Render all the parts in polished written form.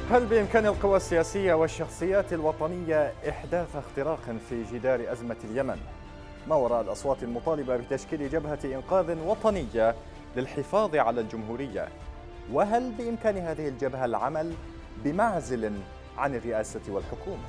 هل بإمكان القوى السياسية والشخصيات الوطنية إحداث اختراق في جدار أزمة اليمن؟ ما وراء الأصوات المطالبة بتشكيل جبهة إنقاذ وطنية للحفاظ على الجمهورية؟ وهل بإمكان هذه الجبهة العمل بمعزل عن الرئاسة والحكومة؟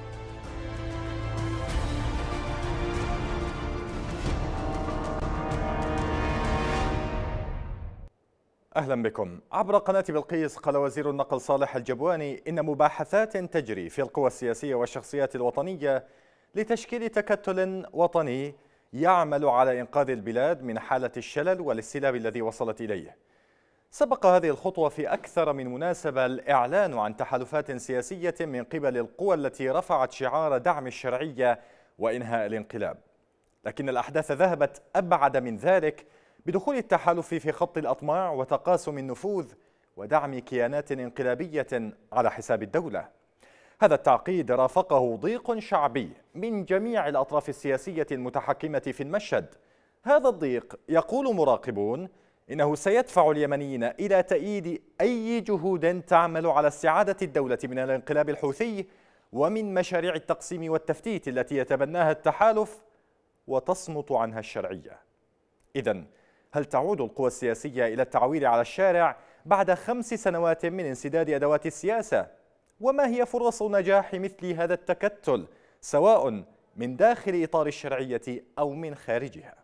أهلا بكم. عبر قناة بلقيس قال وزير النقل صالح الجبواني إن مباحثات تجري في القوى السياسية والشخصيات الوطنية لتشكيل تكتل وطني يعمل على إنقاذ البلاد من حالة الشلل والاستلاب الذي وصلت إليه. سبق هذه الخطوة في أكثر من مناسبة الإعلان عن تحالفات سياسية من قبل القوى التي رفعت شعار دعم الشرعية وإنهاء الانقلاب، لكن الأحداث ذهبت أبعد من ذلك بدخول التحالف في خط الأطماع وتقاسم النفوذ ودعم كيانات انقلابية على حساب الدولة. هذا التعقيد رافقه ضيق شعبي من جميع الأطراف السياسية المتحكمة في المشهد. هذا الضيق، يقول مراقبون، إنه سيدفع اليمنيين إلى تأييد أي جهود تعمل على استعادة الدولة من الانقلاب الحوثي ومن مشاريع التقسيم والتفتيت التي يتبناها التحالف وتصمت عنها الشرعية. إذن هل تعود القوى السياسية إلى التعويل على الشارع بعد 5 سنوات من انسداد أدوات السياسة؟ وما هي فرص نجاح مثل هذا التكتل سواء من داخل إطار الشرعية أو من خارجها؟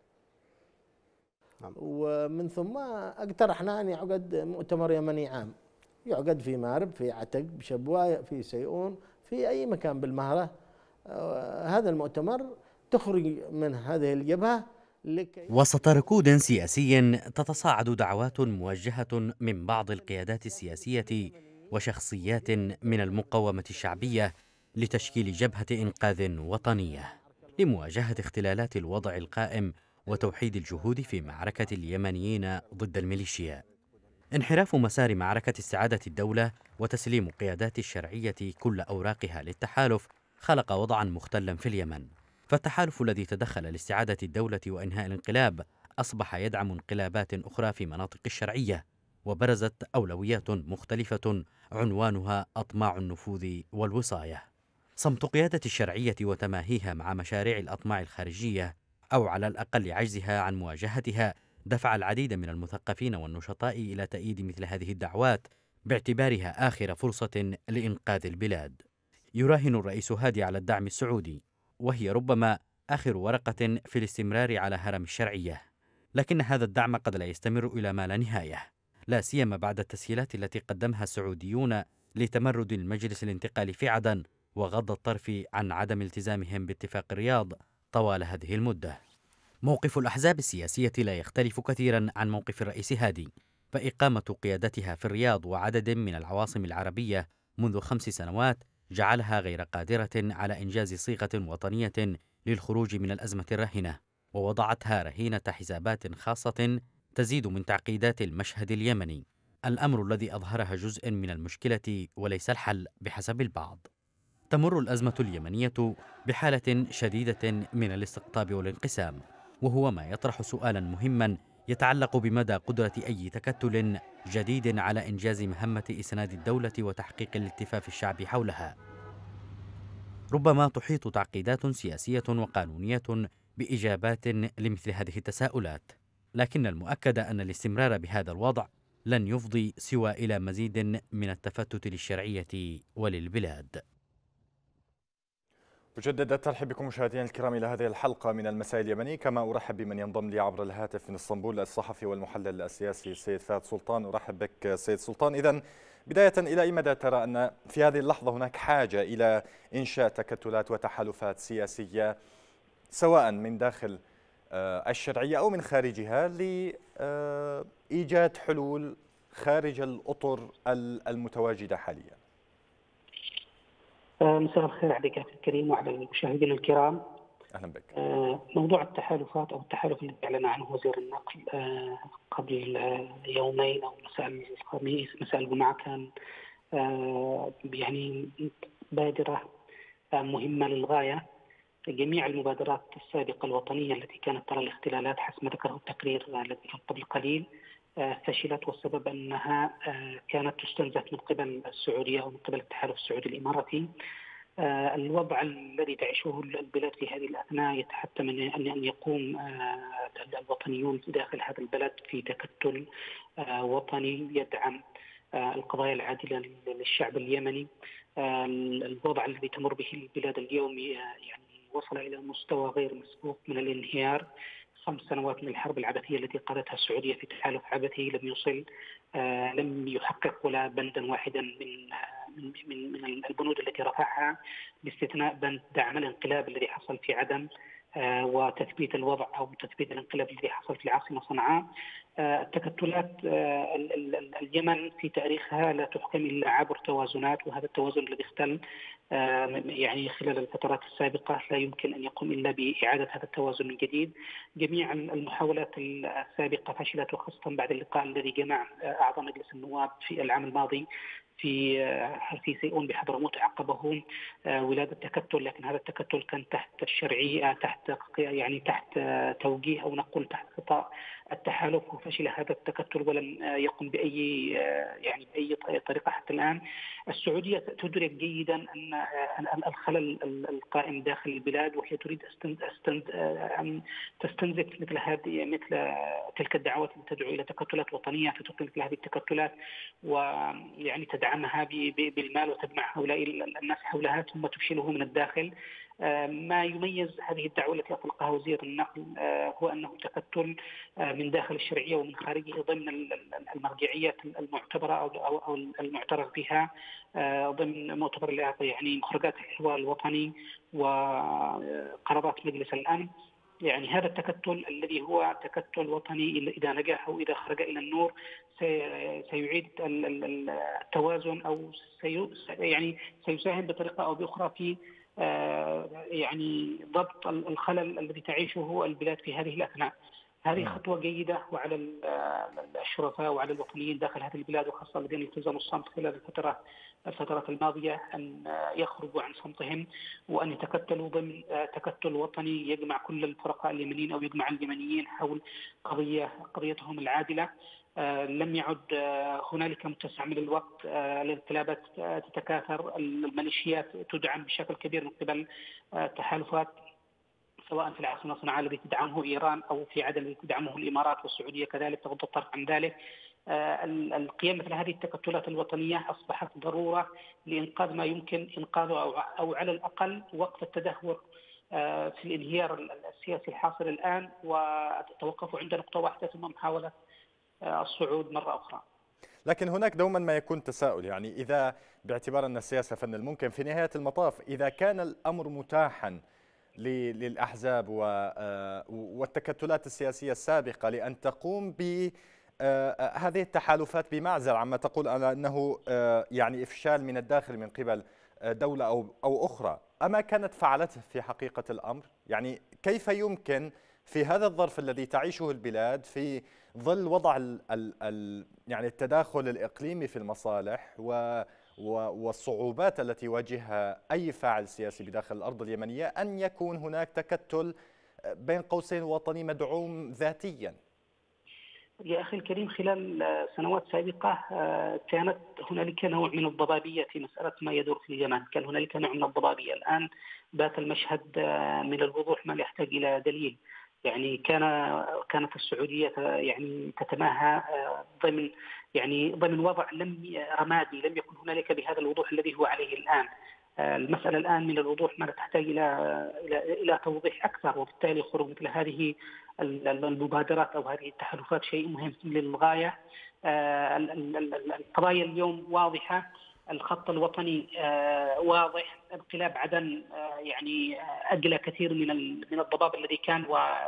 ومن ثم اقترحنا أن يعقد مؤتمر يمني عام، يعقد في مارب، في عتق، بشبوة، في سيئون، في أي مكان بالمهرة. هذا المؤتمر تخرج من هذه الجبهة وسط ركود سياسي تتصاعد دعوات موجهة من بعض القيادات السياسية وشخصيات من المقاومة الشعبية لتشكيل جبهة إنقاذ وطنية لمواجهة اختلالات الوضع القائم وتوحيد الجهود في معركة اليمنيين ضد الميليشيا. انحراف مسار معركة استعادة الدولة وتسليم قيادات الشرعية كل أوراقها للتحالف خلق وضعا مختلا في اليمن، فالتحالف الذي تدخل لاستعادة الدولة وإنهاء الانقلاب أصبح يدعم انقلابات أخرى في مناطق الشرعية، وبرزت أولويات مختلفة عنوانها أطماع النفوذ والوصاية. صمت قيادة الشرعية وتماهيها مع مشاريع الأطماع الخارجية أو على الأقل عجزها عن مواجهتها دفع العديد من المثقفين والنشطاء إلى تأييد مثل هذه الدعوات باعتبارها آخر فرصة لإنقاذ البلاد. يراهن الرئيس هادي على الدعم السعودي، وهي ربما آخر ورقة في الاستمرار على هرم الشرعية، لكن هذا الدعم قد لا يستمر إلى ما لا نهاية، لا سيما بعد التسهيلات التي قدمها السعوديون لتمرد المجلس الانتقالي في عدن وغض الطرف عن عدم التزامهم باتفاق الرياض طوال هذه المدة. موقف الأحزاب السياسية لا يختلف كثيرا عن موقف الرئيس هادي، فإقامة قيادتها في الرياض وعدد من العواصم العربية منذ 5 سنوات جعلها غير قادرة على إنجاز صيغة وطنية للخروج من الأزمة الراهنة، ووضعتها رهينة حسابات خاصة تزيد من تعقيدات المشهد اليمني، الأمر الذي أظهرها جزء من المشكلة وليس الحل بحسب البعض. تمر الأزمة اليمنية بحالة شديدة من الاستقطاب والانقسام، وهو ما يطرح سؤالا مهما يتعلق بمدى قدرة أي تكتل جديد على إنجاز مهمة إسناد الدولة وتحقيق الالتفاف الشعبي حولها. ربما تحيط تعقيدات سياسية وقانونية بإجابات لمثل هذه التساؤلات، لكن المؤكد أن الاستمرار بهذا الوضع لن يفضي سوى إلى مزيد من التفتت للشرعية وللبلاد. أجدد الترحيب بكم مشاهدينا الكرام إلى هذه الحلقة من المساء اليمني، كما أرحب بمن ينضم لي عبر الهاتف من اسطنبول الصحفي والمحلل السياسي السيد فهد سلطان. أرحب بك سيد سلطان. إذن بداية، إلى أي مدى ترى أن في هذه اللحظة هناك حاجة إلى إنشاء تكتلات وتحالفات سياسية سواء من داخل الشرعية أو من خارجها لإيجاد حلول خارج الأطر المتواجدة حاليا؟ مساء الخير عليك أخي الكريم وعلى المشاهدين الكرام. أهلا بك. موضوع التحالفات أو التحالف الذي أعلن عنه وزير النقل قبل يومين أو مساء الخميس مساء الجمعة كان يعني بادرة مهمة للغاية. جميع المبادرات السابقة الوطنية التي كانت ترى الاختلالات حسب ما ذكره التقرير الذي قبل قليل فشلت، والسبب أنها كانت تستنزف من قبل السعودية أو من قبل التحالف السعودي الإماراتي. الوضع الذي تعيشه البلاد في هذه الأثناء يتحتم أن يقوم الوطنيون داخل هذا البلد في تكتل وطني يدعم القضايا العادلة للشعب اليمني. الوضع الذي تمر به البلاد اليوم يعني وصل إلى مستوى غير مسبوق من الانهيار. 5 سنوات من الحرب العبثية التي قادتها السعودية في تحالف عبثي لم يحقق ولا بندا واحدا من البنود التي رفعها، باستثناء بند دعم الانقلاب الذي حصل في عدن وتثبيت الوضع أو تثبيت الانقلاب الذي حصل في العاصمة صنعاء. التكتلات اليمن في تاريخها لا تحكم إلا عبر توازنات، وهذا التوازن الذي اختل يعني خلال الفترات السابقة لا يمكن أن يقوم إلا بإعادة هذا التوازن من جديد. جميع المحاولات السابقة فشلت، وخاصة بعد اللقاء الذي جمع أعضاء مجلس النواب في العام الماضي في سيئون بحضرموت عقبه ولادة التكتل، لكن هذا التكتل كان تحت الشرعية، تحت توجيه أو نقول تحت غطاء التحالف، وفشل هذا التكتل ولم يقم بأي طريقة حتى الآن. السعودية تدرك جيدا أن الخلل القائم داخل البلاد، وهي تريد أن تستنزف مثل تلك الدعوات التي تدعو إلى تكتلات وطنية، فتقيم مثل هذه التكتلات ويعني تدعمها بالمال وتجمع هؤلاء الناس حولها ثم تفشله من الداخل. ما يميز هذه الدعوة التي أطلقها وزير النقل هو أنه تكتل من داخل الشرعية ومن خارجه ضمن المرجعيات المعتبرة أو المعترف بها ضمن مؤتمر يعني مخرجات الحوار الوطني وقرارات مجلس الأمن. يعني هذا التكتل الذي هو تكتل وطني إذا نجح أو إذا خرج إلى النور سيعيد التوازن أو سيساهم بطريقة أو بأخرى في يعني ضبط الخلل الذي تعيشه البلاد في هذه الأثناء. هذه خطوة جيدة، وعلى الشرفاء وعلى الوطنيين داخل هذه البلاد وخاصة الذين التزموا الصمت خلال الفترات الماضية أن يخرجوا عن صمتهم وأن يتكتلوا ضمن تكتل وطني يجمع كل الفرقاء اليمنيين أو يجمع اليمنيين حول قضيتهم العادلة. لم يعد هنالك متسع من الوقت، الانقلابات تتكاثر، الميليشيات تدعم بشكل كبير من قبل تحالفات سواء في العاصمة صنعاء الذي تدعمه إيران أو في عدن الذي تدعمه الإمارات والسعودية كذلك تغض الطرف عن ذلك. القيام مثل هذه التكتلات الوطنية أصبحت ضرورة لإنقاذ ما يمكن إنقاذه أو على الأقل وقف التدهور في الانهيار السياسي الحاصل الآن، والتوقف عند نقطة واحدة ثم محاولة الصعود مرة أخرى. لكن هناك دوما ما يكون تساؤل، يعني إذا باعتبار أن السياسة فن الممكن، في نهاية المطاف إذا كان الأمر متاحا للأحزاب والتكتلات السياسية السابقة لأن تقوم بهذه التحالفات بمعزل عما تقول على أنه يعني إفشال من الداخل من قبل دولة أو أخرى، أما كانت فعلته في حقيقة الأمر؟ يعني كيف يمكن في هذا الظرف الذي تعيشه البلاد في ظل وضع يعني التداخل الإقليمي في المصالح والصعوبات التي يواجهها أي فاعل سياسي بداخل الأرض اليمنية أن يكون هناك تكتل بين قوسين وطني مدعوم ذاتيا؟ يا أخي الكريم، خلال سنوات سابقة كانت هنالك نوع من الضبابية في مسألة ما يدور في اليمن، كان هنالك نوع من الضبابية. الآن بات المشهد من الوضوح ما يحتاج إلى دليل. يعني كانت السعودية يعني تتماهى ضمن وضع رمادي لم يكن هنالك بهذا الوضوح الذي هو عليه الآن. المسألة الآن من الوضوح ما تحتاج إلى توضيح أكثر، وبالتالي خروج مثل هذه المبادرات أو هذه التحالفات شيء مهم للغاية. القضايا اليوم واضحة، الخط الوطني واضح. انقلاب عدن يعني أجلى كثير من الضباب الذي كان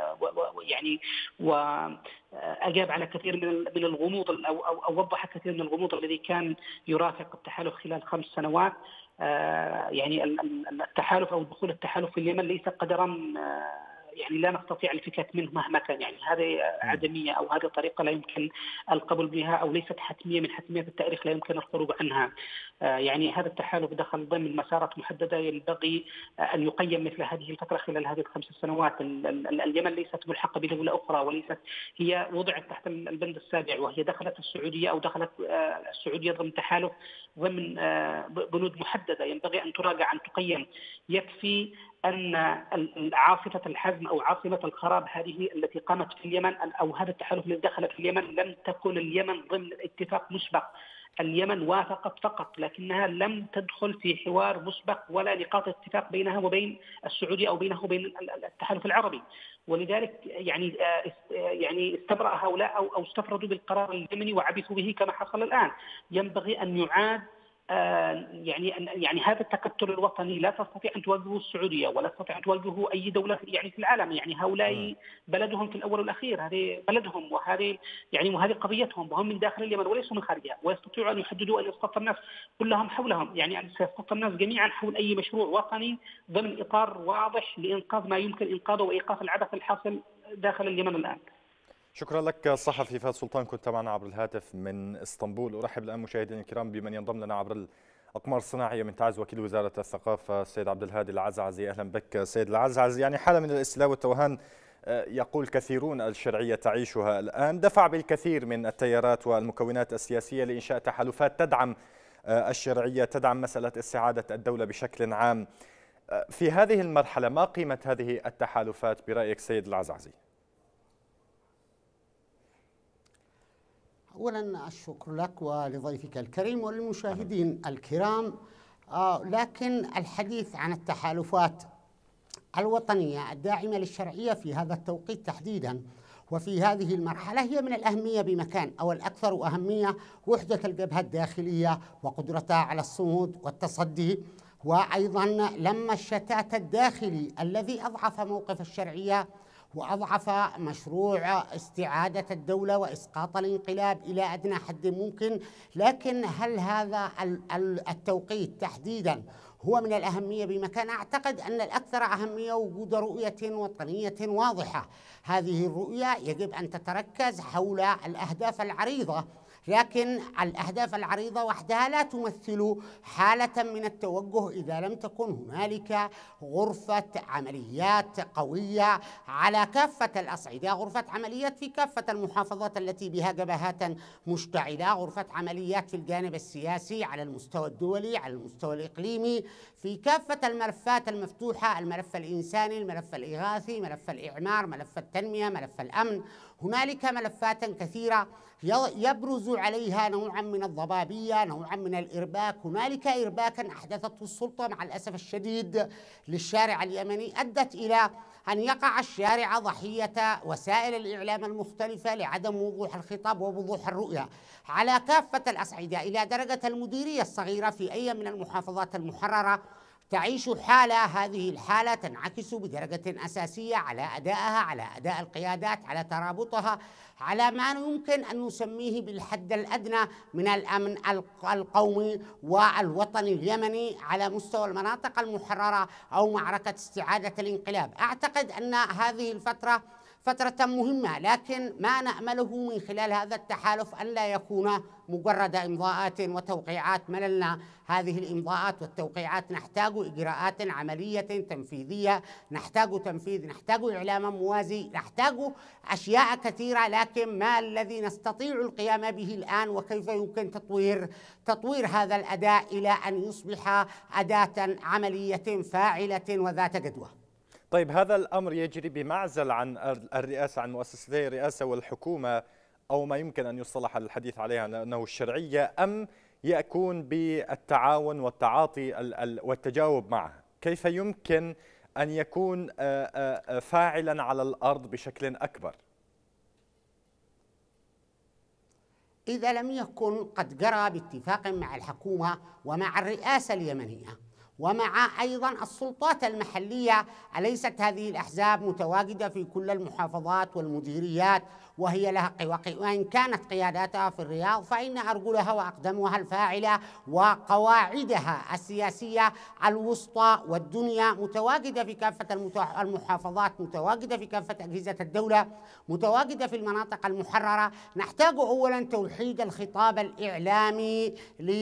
وأجاب على كثير من الغموض أو وضح كثير من الغموض الذي كان يرافق التحالف خلال 5 سنوات. يعني التحالف أو دخول التحالف في اليمن ليس قدرا يعني لا نستطيع الفكاك منه مهما كان، يعني هذه عدمية أو هذه طريقة لا يمكن القبول بها أو ليست حتمية من حتميات التاريخ لا يمكن الخروج عنها. يعني هذا التحالف دخل ضمن مسارات محددة ينبغي أن يقيم مثل هذه الفترة خلال هذه ال5 سنوات. اليمن ليست ملحقة بدولة أخرى وليست، هي وضعت تحت البند السابع، وهي دخلت السعودية أو دخلت السعودية ضمن تحالف ضمن بنود محددة ينبغي أن تراجع أن تقيم. يكفي أن عاصفة الحزم أو عاصفة الخراب هذه التي قامت في اليمن أو هذا التحالف الذي دخل في اليمن لم تكن اليمن ضمن اتفاق مسبق. اليمن وافقت فقط لكنها لم تدخل في حوار مسبق ولا نقاط اتفاق بينها وبين السعودية أو بينه وبين التحالف العربي. ولذلك يعني استبرأ هؤلاء أو استفردوا بالقرار اليمني وعبثوا به كما حصل الآن. ينبغي أن يعاد يعني هذا التكتل الوطني لا تستطيع أن تواجهه السعودية ولا تستطيع أن تواجهه أي دولة يعني في العالم. يعني هؤلاء بلدهم في الأول والأخير، هذه بلدهم وهذه قضيتهم، وهم من داخل اليمن وليسوا من خارجها، ويستطيعوا أن يحددوا أن يصطف الناس كلهم حولهم، يعني أن يصطف الناس جميعا حول أي مشروع وطني ضمن إطار واضح لإنقاذ ما يمكن إنقاذه وإيقاف العبث الحاصل داخل اليمن الآن. شكرا لك الصحفي فهد سلطان، كنت معنا عبر الهاتف من اسطنبول. أرحب الآن مشاهدينا الكرام بمن ينضم لنا عبر الأقمار الصناعية من تعز وكيل وزارة الثقافة السيد عبد الهادي العزعزي. أهلا بك سيد العزعزي. يعني حالة من الاستيلاء والتوهان يقول كثيرون الشرعية تعيشها الآن، دفع بالكثير من التيارات والمكونات السياسية لإنشاء تحالفات تدعم الشرعية، تدعم مسألة استعادة الدولة بشكل عام. في هذه المرحلة ما قيمة هذه التحالفات برأيك سيد العزعزي؟ أولا الشكر لك ولضيفك الكريم وللمشاهدين الكرام. لكن الحديث عن التحالفات الوطنية الداعمة للشرعية في هذا التوقيت تحديدا وفي هذه المرحلة هي من الأهمية بمكان، أو الأكثر أهمية وحدة الجبهة الداخلية وقدرتها على الصمود والتصدي، وأيضا لما الشتات الداخلي الذي أضعف موقف الشرعية وأضعف مشروع استعادة الدولة وإسقاط الانقلاب إلى أدنى حد ممكن. لكن هل هذا التوقيت تحديدا هو من الأهمية بمكان؟ أعتقد أن الأكثر أهمية وجود رؤية وطنية واضحة. هذه الرؤية يجب أن تتركز حول الأهداف العريضة، لكن الأهداف العريضة وحدها لا تمثل حالة من التوجه إذا لم تكن هنالك غرفة عمليات قوية على كافة الأصعدة، غرفة عمليات في كافة المحافظات التي بها جبهات مشتعلة، غرفة عمليات في الجانب السياسي على المستوى الدولي، على المستوى الإقليمي، في كافة الملفات المفتوحة، الملف الإنساني، الملف الإغاثي، ملف الإعمار، ملف التنمية، ملف الأمن. هنالك ملفات كثيرة يبرز عليها نوعا من الضبابية، نوعا من الإرباك. هنالك إرباكا أحدثته السلطة مع الأسف الشديد للشارع اليمني أدت إلى أن يقع الشارع ضحية وسائل الإعلام المختلفة لعدم وضوح الخطاب ووضوح الرؤية على كافة الأصعدة، إلى درجة المديرية الصغيرة في أي من المحافظات المحررة تعيش حالة، هذه الحالة تنعكس بدرجة أساسية على أدائها، على أداء القيادات، على ترابطها، على ما يمكن أن نسميه بالحد الأدنى من الأمن القومي والوطني اليمني على مستوى المناطق المحررة أو معركة استعادة الانقلاب. أعتقد أن هذه الفترة فترة مهمة، لكن ما نأمله من خلال هذا التحالف أن لا يكون مجرد إمضاءات وتوقيعات. مللنا هذه الإمضاءات والتوقيعات، نحتاج إجراءات عملية تنفيذية، نحتاج تنفيذ، نحتاج إعلاما موازي، نحتاج أشياء كثيرة. لكن ما الذي نستطيع القيام به الآن وكيف يمكن تطوير هذا الأداء إلى أن يصبح أداة عملية فاعلة وذات جدوى؟ طيب، هذا الأمر يجري بمعزل عن الرئاسة، عن مؤسستي الرئاسة والحكومة، أو ما يمكن أن يصطلح الحديث عليها أنه الشرعية، أم يكون بالتعاون والتعاطي والتجاوب معها؟ كيف يمكن أن يكون فاعلا على الأرض بشكل أكبر؟ إذا لم يكن قد جرى باتفاق مع الحكومة ومع الرئاسة اليمنية ومع أيضا السلطات المحلية، أليست هذه الأحزاب متواجدة في كل المحافظات والمديريات وهي لها وإن كانت قياداتها في الرياض فإن أرجلها وأقدمها الفاعلة وقواعدها السياسية الوسطى والدنيا متواجدة في كافة المحافظات، متواجدة في كافة أجهزة الدولة، متواجدة في المناطق المحررة. نحتاج أولا توحيد الخطاب الإعلامي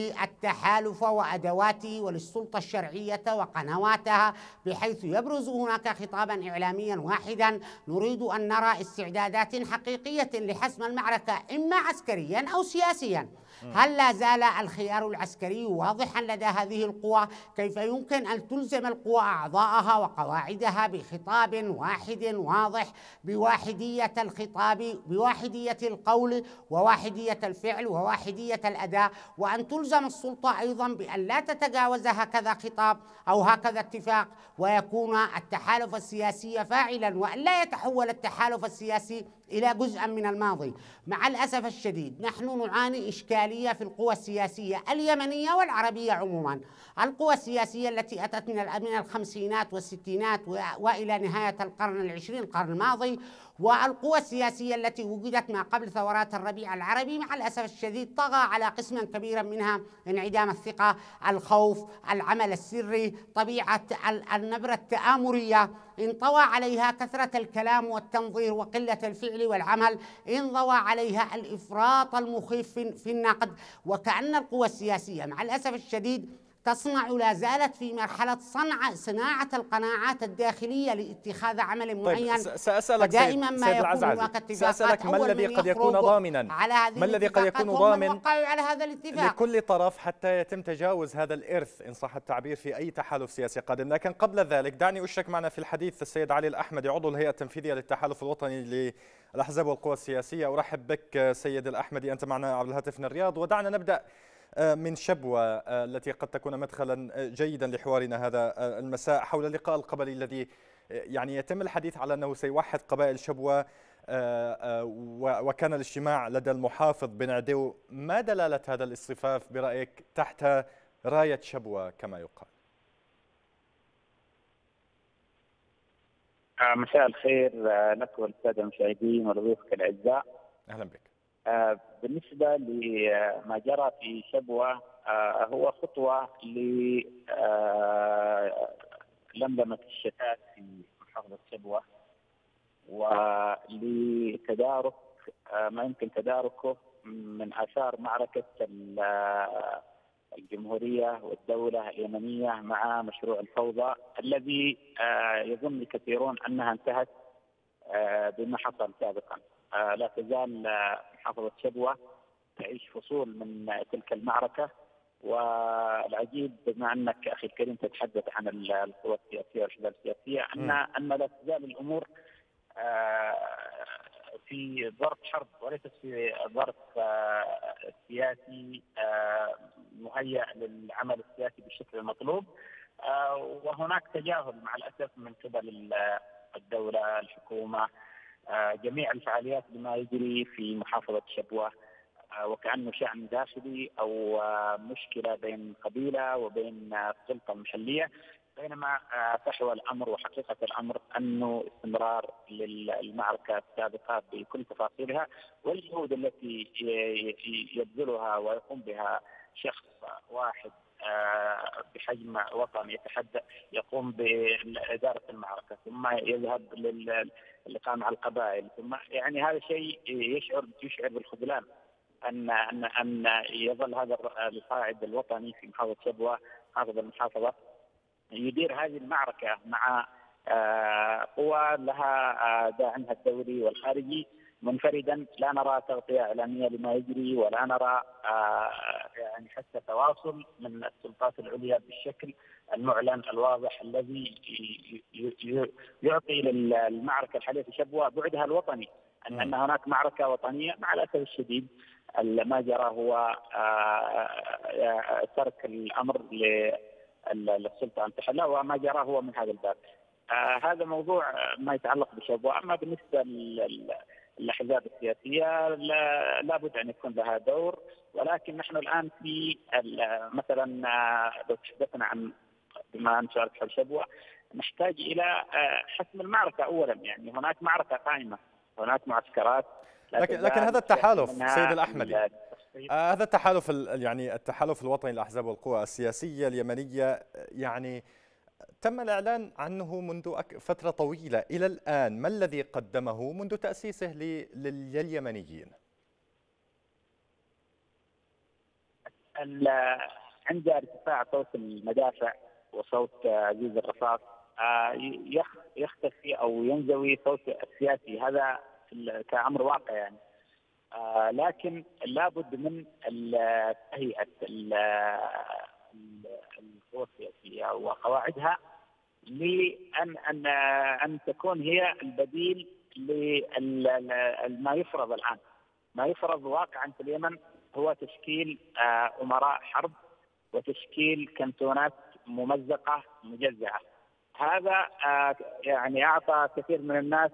للتحالف وأدواته وللسلطة الشرعية وقنواتها، بحيث يبرز هناك خطابا إعلاميا واحدا. نريد أن نرى استعدادات حقيقية لحسم المعركة إما عسكريا أو سياسيا. هل لا زال الخيار العسكري واضحا لدى هذه القوى؟ كيف يمكن أن تلزم القوى أعضاءها وقواعدها بخطاب واحد واضح، بواحدية الخطاب، بواحدية القول وواحدية الفعل وواحدية الأداء، وأن تلزم السلطة أيضا بأن لا تتجاوز هكذا خطاب أو هكذا اتفاق، ويكون التحالف السياسي فاعلا، وأن لا يتحول التحالف السياسي إلى جزءا من الماضي. مع الأسف الشديد نحن نعاني إشكالية في القوى السياسية اليمنية والعربية عموما. القوى السياسية التي أتت من الخمسينات والستينات وإلى نهاية القرن العشرين، القرن الماضي، والقوى السياسية التي وجدت ما قبل ثورات الربيع العربي، مع الأسف الشديد طغى على قسم كبير منها انعدام الثقة، الخوف، العمل السري، طبيعة النبرة التآمرية، انطوى عليها كثرة الكلام والتنظير وقلة الفعل والعمل، انضوى عليها الإفراط المخيف في النقد. وكأن القوى السياسية مع الأسف الشديد تصنع، لا زالت في مرحلة صناعة القناعات الداخلية لاتخاذ عمل معين. طيب سأسألك فدائما سيد ما يكون العزازي، هناك اتفاقات، سأسألك ما الذي قد يكون ضامنا، على هذه ما الذي قد يكون ضامن على هذا الاتفاق لكل طرف حتى يتم تجاوز هذا الإرث إن صح التعبير في أي تحالف سياسي قادم. لكن قبل ذلك دعني أشرك معنا في الحديث السيد علي الأحمدي، عضو الهيئة التنفيذية للتحالف الوطني للأحزاب والقوى السياسية. أرحب بك سيد الأحمدي، أنت معنا عبر الهاتف من الرياض. ودعنا نبدأ من شبوة التي قد تكون مدخلا جيدا لحوارنا هذا المساء حول اللقاء القبلي الذي يعني يتم الحديث على أنه سيوحد قبائل شبوة، وكان الاجتماع لدى المحافظ بن عدو. ما دلالة هذا الاصطفاف برأيك تحت راية شبوة كما يقال؟ مساء الخير لك وللسادة المشاهدين ولضيوفك الأعزاء. أهلا بك. بالنسبة لما جرى في شبوة هو خطوة للملمة الشتات في محافظة شبوة، ولتدارك ما يمكن تداركه من آثار معركة الجمهورية والدولة اليمنية مع مشروع الفوضى الذي يظن الكثيرون أنها انتهت بما حصل سابقا. لا تزال محافظة شبوة تعيش فصول من تلك المعركة. والعجيب بما أنك أخي الكريم تتحدث عن القوى السياسية والأحزاب السياسية أن لا تزال الأمور في ظرف حرب وليست في ظرف سياسي مهيأ للعمل السياسي بالشكل المطلوب. وهناك تجاهل مع الأسف من قبل الدولة، الحكومة، جميع الفعاليات بما يجري في محافظة شبوة، وكأنه شأن داخلي أو مشكلة بين قبيلة وبين السلطة المحلية، بينما فحوى الأمر وحقيقة الأمر أنه استمرار للمعركة السابقة بكل تفاصيلها، والجهود التي يبذلها ويقوم بها شخص واحد بحجم وطن يقوم بإدارة المعركة ثم يذهب للقاء مع القبائل، ثم يعني هذا شيء يشعر بالخذلان أن يظل هذا القائد الوطني في محافظة شبوة حافظ المحافظة يدير هذه المعركة مع قوى لها داعمها الدولي والخارجي منفردا. لا نرى تغطية إعلامية لما يجري، ولا نرى يعني حتى تواصل من السلطات العليا بالشكل المعلن الواضح الذي يعطي للمعركة الحالية في شبوة بعدها الوطني، أن هناك معركة وطنية. مع الأسف الشديد ما جرى هو ترك الأمر للسلطة أن تحلها، وما جرى هو من هذا الباب. هذا موضوع ما يتعلق بشبوة. أما بالنسبة للأحزاب السياسية لابد أن يكون لها دور، ولكن نحن الآن في مثلا لو تحدثنا عن بما نشارك حول شبوة نحتاج إلى حسم المعركة أولا. يعني هناك معركة قائمة، هناك معسكرات لكن هذا التحالف سيد الأحمدي، هذا التحالف يعني التحالف الوطني للأحزاب والقوى السياسية اليمنية، يعني تم الإعلان عنه منذ فترة طويلة إلى الآن، ما الذي قدمه منذ تأسيسه لليمنيين؟ عند ارتفاع صوت المدافع وصوت عزيز الرصاص يختفي أو ينزوي صوت السياسي، هذا كأمر واقع يعني. لكن لابد من تهيئة القوى السياسية وقواعدها لأن تكون هي البديل لما يفرض الآن. ما يفرض واقعا في اليمن هو تشكيل أمراء حرب وتشكيل كنتونات ممزقة مجزأة. هذا يعني أعطى كثير من الناس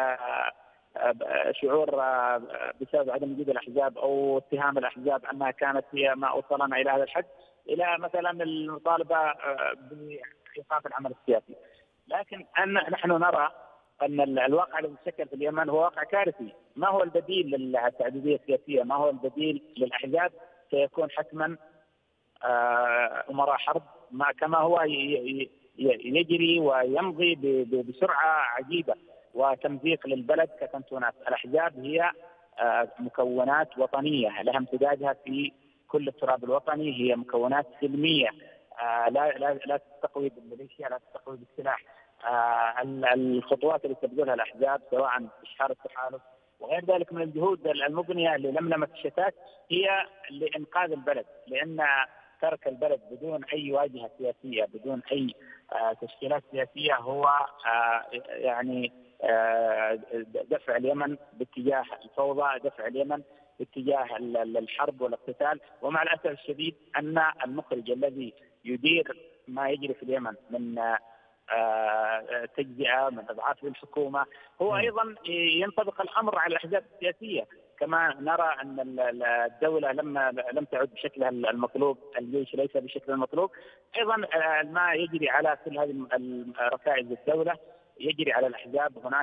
شعور بسبب عدم وجود الأحزاب أو اتهام الأحزاب أنها كانت هي ما أوصلنا إلى هذا الحد، إلى مثلا المطالبة بإيقاف العمل السياسي. لكن نحن نرى أن الواقع الذي تشكل في اليمن هو واقع كارثي. ما هو البديل للتعددية السياسية؟ ما هو البديل للأحزاب؟ سيكون حتما أمراء حرب كما هو يجري ويمضي بسرعة عجيبة، وتمزيق للبلد ككنتونات. الأحزاب هي مكونات وطنية لها امتدادها في كل التراب الوطني، هي مكونات سلمية لا تستقوي بالميليشيا، لا تستقوي بالسلاح. الخطوات اللي تبذلها الأحزاب سواء إشهار التحالف وغير ذلك من الجهود المبنية للملمة الشتات هي لإنقاذ البلد، لأن ترك البلد بدون أي واجهة سياسية، بدون أي تشكيلات سياسية، هو يعني دفع اليمن باتجاه الفوضى، دفع اليمن باتجاه الحرب والاقتتال. ومع الأسف الشديد أن المخرج الذي يدير ما يجري في اليمن من تجزئة، من إضعاف للحكومة، هو أيضا ينطبق الأمر على الأحزاب السياسية. كما نرى أن الدولة لم تعد بشكلها المطلوب، الجيش ليس بشكل المطلوب، أيضا ما يجري على كل هذه ركائز الدولة يجري على الأحزاب. هناك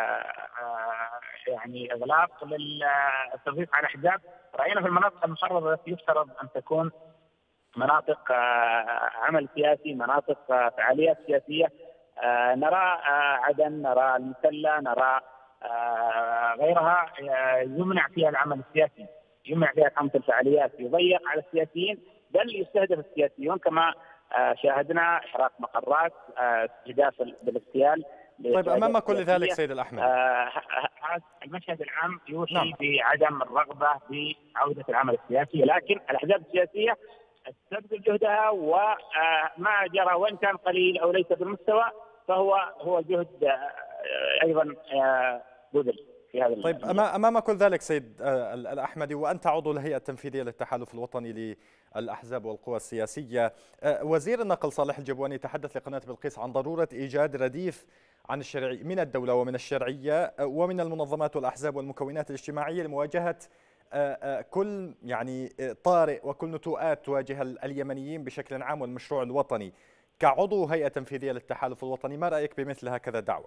يعني إغلاق للتضييق على الأحزاب. رأينا في المناطق المحررة التي يفترض أن تكون مناطق عمل سياسي، مناطق فعاليات سياسية، نرى عدن، نرى المسلة، نرى غيرها يمنع فيها العمل السياسي، يمنع فيها قامة الفعاليات، يضيق على السياسيين، بل يستهدف السياسيون كما شاهدنا إحراق مقرات، استهداف بالاغتيال. طيب، أمام كل ذلك سيد الأحمدي، المشهد العام يوحي بعدم الرغبة بعودة العمل السياسي، لكن الأحزاب السياسية تبذل جهدها، وما جرى وإن كان قليل أو ليس بالمستوى فهو جهد أيضا بذل في هذا. طيب، أمام كل ذلك سيد الأحمدي، وأنت عضو الهيئة التنفيذية للتحالف الوطني للأحزاب والقوى السياسية، وزير النقل صالح الجبواني تحدث لقناة بلقيس عن ضرورة إيجاد رديف عن من الدولة ومن الشرعية ومن المنظمات والأحزاب والمكونات الاجتماعية لمواجهة كل يعني طارئ وكل نتوءات تواجه اليمنيين بشكل عام والمشروع الوطني. كعضو هيئة تنفيذية للتحالف الوطني، ما رأيك بمثل هكذا دعوة؟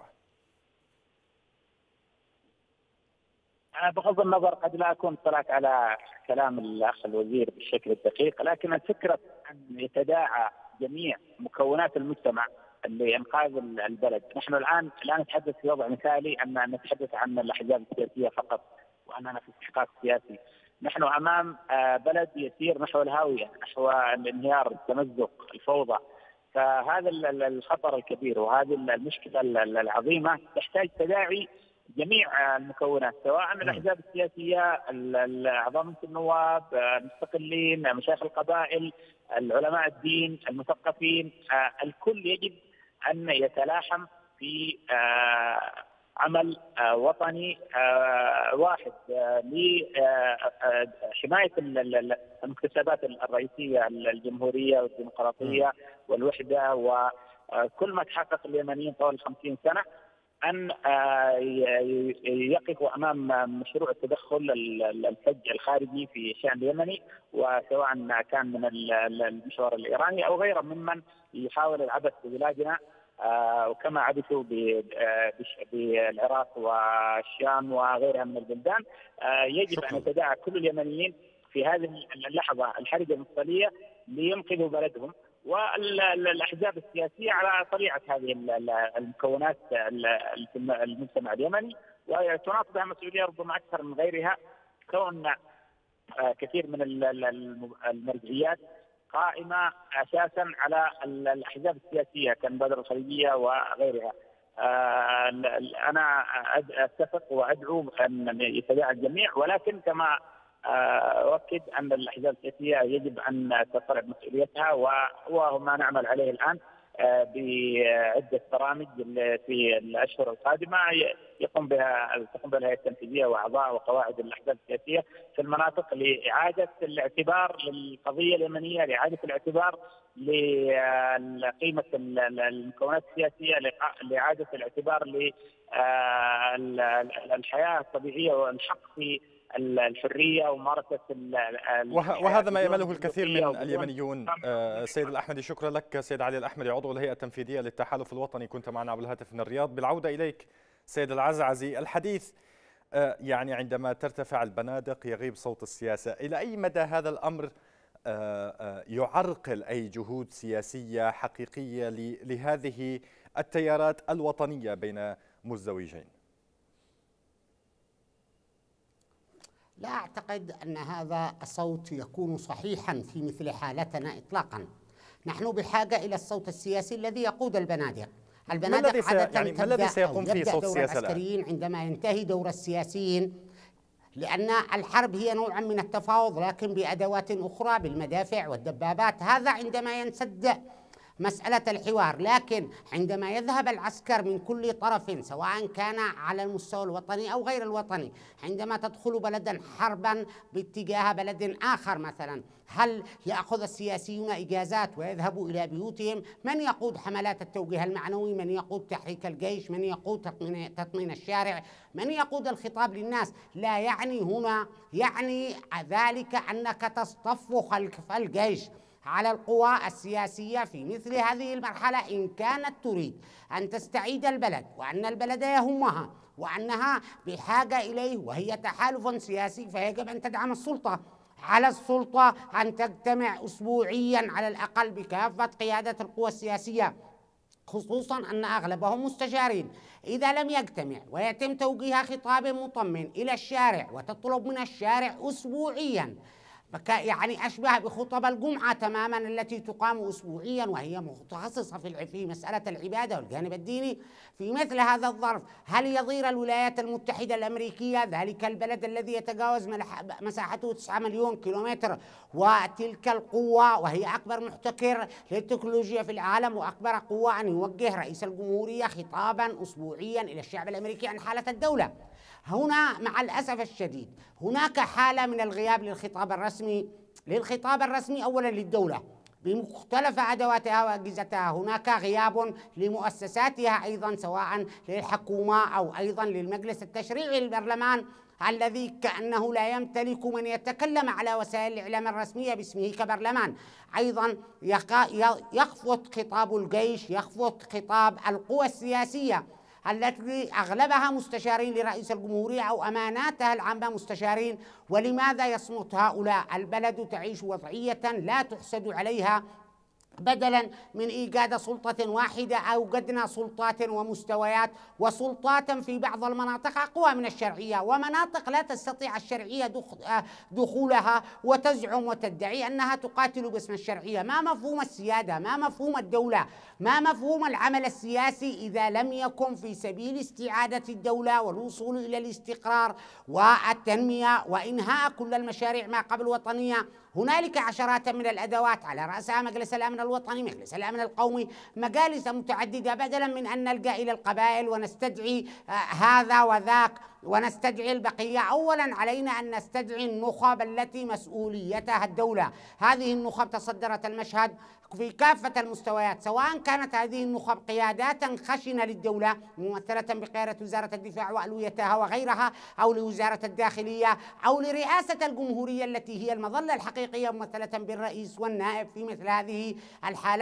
بغض النظر قد لا أكون اطلعت على كلام الأخ الوزير بالشكل الدقيق، لكن الفكرة أن يتداعى جميع مكونات المجتمع لإنقاذ البلد. نحن الآن لا نتحدث في وضع مثالي أن نتحدث عن الأحزاب السياسية فقط وأننا في استحقاق سياسي. نحن أمام بلد يسير نحو الهاوية، نحو الانهيار، التمزق، الفوضى. فهذا الخطر الكبير وهذه المشكلة العظيمة تحتاج تداعي جميع المكونات، سواء الأحزاب السياسية، أعضاء مجلس النواب، المستقلين، مشايخ القبائل، العلماء الدين، المثقفين. الكل يجب أن يتلاحم في عمل وطني واحد لحماية المكتسبات الرئيسية الجمهورية والديمقراطية والوحدة وكل ما تحقق اليمنيين طوال 50 سنة، أن يقفوا أمام مشروع التدخل الفج الخارجي في الشأن اليمني، وسواء كان من المشوار الإيراني أو غيره ممن يحاول العبث ببلادنا وكما عرفوا بالعراق والشام وغيرها من البلدان. يجب أن يتداعى كل اليمنيين في هذه اللحظة الحرجة المفصلية لينقذوا بلدهم، والأحزاب السياسية على طبيعة هذه المكونات في المجتمع اليمني، وتناط بها مسؤولية ربما أكثر من غيرها، كون كثير من المرجعيات قائمة أساسا على الأحزاب السياسية كالمبادرة الخليجية وغيرها. أنا أتفق وأدعو أن يتداعى الجميع، ولكن كما أؤكد أن الأحزاب السياسية يجب أن تستوعب مسؤوليتها، وهو ما نعمل عليه الآن بعدة برامج في الأشهر القادمة تقوم بها الهيئة التنفيذية وأعضاء وقواعد الأحزاب السياسية في المناطق لإعادة الاعتبار للقضية اليمنية، لإعادة الاعتبار لقيمة المكونات السياسية، لإعادة الاعتبار للحياة الطبيعية والحق في الحرية وممارسة وهذا ما يأمله الكثير من اليمنيون. سيد الأحمدي، شكرا لك. سيد علي الأحمدي، عضو الهيئة التنفيذية للتحالف الوطني، كنت معنا عبر الهاتف من الرياض. بالعودة إليك سيد العزعزي، الحديث يعني عندما ترتفع البنادق يغيب صوت السياسة، إلى أي مدى هذا الأمر يعرقل أي جهود سياسية حقيقية لهذه التيارات الوطنية بين مزدوجين؟ لا أعتقد أن هذا الصوت يكون صحيحا في مثل حالتنا إطلاقا. نحن بحاجة إلى الصوت السياسي الذي يقود البنادق. البنادق عادة ما الذي سيقوم فيه صوت السياسة العسكريين عندما ينتهي دور السياسيين، لأن الحرب هي نوع من التفاوض لكن بأدوات أخرى بالمدافع والدبابات. هذا عندما ينسد مسألة الحوار، لكن عندما يذهب العسكر من كل طرف سواء كان على المستوى الوطني أو غير الوطني، عندما تدخل بلدا حربا باتجاه بلد آخر مثلا، هل يأخذ السياسيون إجازات ويذهبوا إلى بيوتهم؟ من يقود حملات التوجيه المعنوي؟ من يقود تحريك الجيش؟ من يقود تطمين الشارع؟ من يقود الخطاب للناس؟ لا يعني هنا يعني ذلك أنك تصطف خلف الجيش على القوى السياسية في مثل هذه المرحلة إن كانت تريد أن تستعيد البلد، وأن البلد يهمها وأنها بحاجة إليه وهي تحالف سياسي، فيجب أن تدعم السلطة. على السلطة أن تجتمع أسبوعيا على الأقل بكافة قيادة القوى السياسية، خصوصا أن أغلبهم مستشارين. إذا لم يجتمع ويتم توجيه خطاب مطمئن إلى الشارع وتطلب من الشارع أسبوعيا، يعني أشبه بخطب الجمعة تماما التي تقام أسبوعيا وهي متخصصة في مسألة العبادة والجانب الديني. في مثل هذا الظرف هل يضير الولايات المتحدة الأمريكية، ذلك البلد الذي يتجاوز مساحته 9 مليون كيلومتر، وتلك القوة وهي أكبر محتكر للتكنولوجيا في العالم وأكبر قوة، أن يوجه رئيس الجمهورية خطابا أسبوعيا إلى الشعب الأمريكي عن حالة الدولة؟ هنا مع الأسف الشديد هناك حالة من الغياب للخطاب الرسمي أولا للدولة بمختلف أدواتها وأجهزتها. هناك غياب لمؤسساتها أيضا، سواء للحكومة أو أيضا للمجلس التشريعي للبرلمان الذي كأنه لا يمتلك من يتكلم على وسائل الإعلام الرسمية باسمه كبرلمان. أيضا يخفت خطاب الجيش، يخفت خطاب القوى السياسية التي أغلبها مستشارين لرئيس الجمهورية أو أماناتها العامة مستشارين. ولماذا يصمت هؤلاء؟ البلد تعيش وضعية لا تحسد عليها. بدلا من إيجاد سلطة واحدة أوجدنا سلطات ومستويات، وسلطات في بعض المناطق أقوى من الشرعية، ومناطق لا تستطيع الشرعية دخولها وتزعم وتدعي أنها تقاتل باسم الشرعية. ما مفهوم السيادة؟ ما مفهوم الدولة؟ ما مفهوم العمل السياسي إذا لم يكن في سبيل استعادة الدولة والوصول إلى الاستقرار والتنمية وإنهاء كل المشاريع ما قبل وطنية؟ هنالك عشرات من الأدوات على رأسها مجلس الأمن الوطني، مجلس الأمن القومي، مجالس متعددة. بدلا من أن نلجأ إلى القبائل ونستدعي هذا وذاك ونستدعي البقية، أولا علينا أن نستدعي النخب التي مسؤوليتها الدولة. هذه النخب تصدرت المشهد في كافة المستويات، سواء كانت هذه النخب قيادات خشنة للدولة ممثلة بقيادة وزارة الدفاع وألويتها وغيرها، أو لوزارة الداخلية، أو لرئاسة الجمهورية التي هي المظلة الحقيقية ممثلة بالرئيس والنائب في مثل هذه الحالات،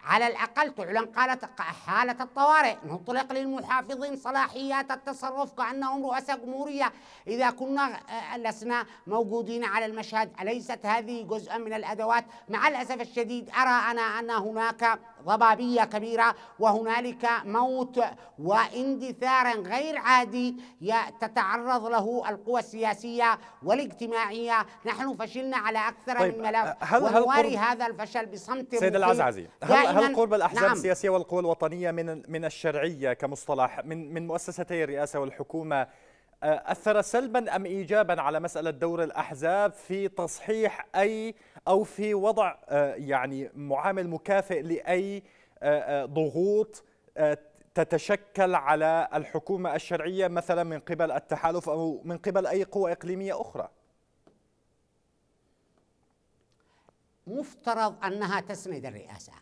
على الأقل تعلن حالة الطوارئ، نطلق للمحافظين صلاحيات التصرف كأنهم رؤساء جمهورية إذا كنا لسنا موجودين على المشهد. أليست هذه جزءا من الأدوات؟ مع الأسف الشديد أرى أنا أن هناك ضبابية كبيرة وهنالك موت واندثار غير عادي تتعرض له القوى السياسية والاجتماعية. نحن فشلنا على أكثر من ملف ونواري هذا الفشل بصمت سيد العزعزي، هل قرب الأحزاب نعم. السياسية والقوى الوطنية من الشرعية كمصطلح من مؤسستي الرئاسة والحكومة أثر سلبا أم إيجابا على مسألة دور الأحزاب في تصحيح أو في وضع يعني معامل مكافئ لأي ضغوط تتشكل على الحكومة الشرعية مثلا من قبل التحالف أو من قبل أي قوى إقليمية أخرى؟ مفترض أنها تسند الرئاسة،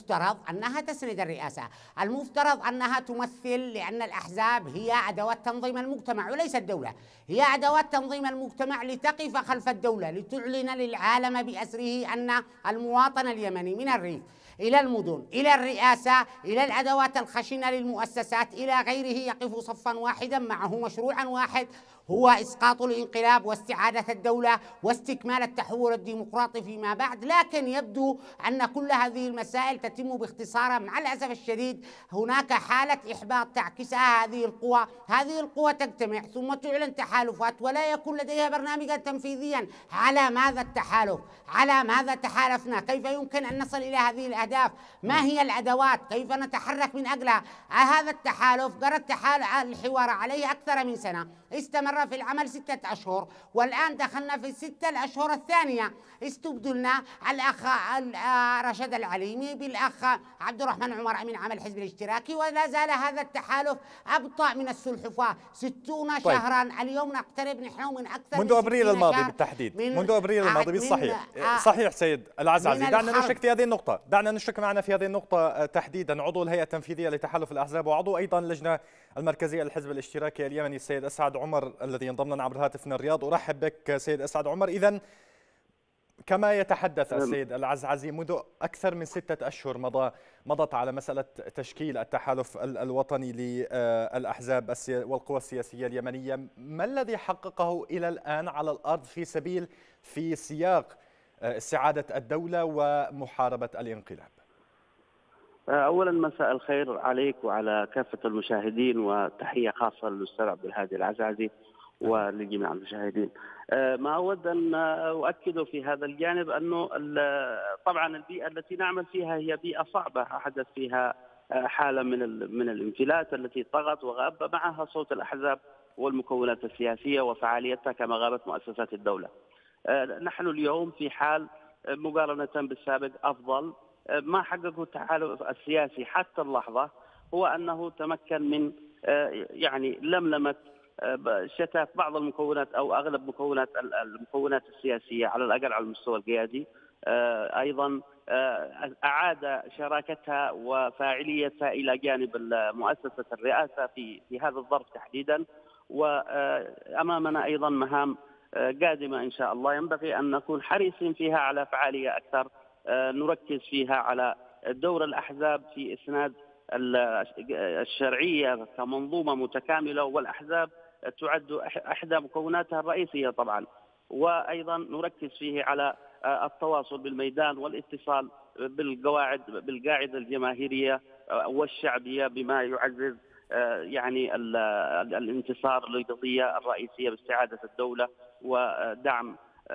المفترض أنها تمثل، لأن الأحزاب هي أدوات تنظيم المجتمع وليس الدولة، هي أدوات تنظيم المجتمع لتقف خلف الدولة، لتعلن للعالم بأسره أن المواطن اليمني من الريف إلى المدن إلى الرئاسة إلى الأدوات الخشنة للمؤسسات إلى غيره يقف صفا واحدا معه مشروعا واحد هو إسقاط الانقلاب واستعادة الدولة واستكمال التحول الديمقراطي فيما بعد. لكن يبدو أن كل هذه المسائل تتم باختصار. مع الأسف الشديد هناك حالة إحباط تعكسها هذه القوى تجتمع ثم تعلن تحالفات ولا يكون لديها برنامجا تنفيذيا. على ماذا التحالف؟ على ماذا تحالفنا؟ كيف يمكن أن نصل إلى هذه الأهداف؟ ما هي الأدوات؟ كيف نتحرك من أجلها؟ هذا التحالف جرى الحوار عليه أكثر من سنة، استمر في العمل 6 أشهر والآن دخلنا في 6 الأشهر الثانية. استبدلنا الأخ رشد العليمي بالأخ عبد الرحمن عمر أمين عام الحزب الاشتراكي ولا زال هذا التحالف أبطأ من السلحفاة. 60 شهرا. اليوم نقترب نحن من أكثر منذ أبريل الماضي بالتحديد، منذ أبريل الماضي بالصحيح. صحيح سيد العزعزي، دعنا نشرك في هذه النقطة، دعنا نشرك معنا في هذه النقطة تحديدا عضو الهيئة التنفيذية لتحالف الأحزاب وعضو أيضا اللجنة المركزية للحزب الاشتراكي اليمني السيد أسعد عمر الذي ينضم لنا عبر الهاتف من الرياض. أرحب بك سيد أسعد عمر. إذن كما يتحدث السيد العزعزي منذ أكثر من 6 أشهر مضت على مسألة تشكيل التحالف الوطني للأحزاب والقوى السياسية اليمنية. ما الذي حققه إلى الآن على الأرض في سياق استعادة الدولة ومحاربة الانقلاب؟ أولا مساء الخير عليك وعلى كافة المشاهدين، وتحية خاصة للأستاذ عبد الهادي العزعزي ولجميع المشاهدين. ما أود أن أؤكد في هذا الجانب أنه طبعا البيئة التي نعمل فيها هي بيئة صعبة، حدث فيها حالة من الانفلات التي طغت وغاب معها صوت الأحزاب والمكونات السياسية وفعاليتها كما غابت مؤسسات الدولة. نحن اليوم في حال مقارنة بالسابق أفضل. ما حققه التحالف السياسي حتى اللحظة هو أنه تمكن من يعني لملمة شتات بعض المكونات أو أغلب المكونات السياسية على الأقل على المستوى القيادي. أيضا أعاد شراكتها وفاعليتها إلى جانب مؤسسة الرئاسة في هذا الظرف تحديدا. وأمامنا أيضا مهام قادمة إن شاء الله ينبغي أن نكون حريصين فيها على فعالية أكثر، نركز فيها على دور الأحزاب في إسناد الشرعية كمنظومة متكاملة، والأحزاب تعد إحدى مكوناتها الرئيسية طبعا. وأيضا نركز فيه على التواصل بالميدان والاتصال بالقاعدة الجماهيرية والشعبية بما يعزز يعني الانتصار للقضية الرئيسية باستعادة الدولة ودعم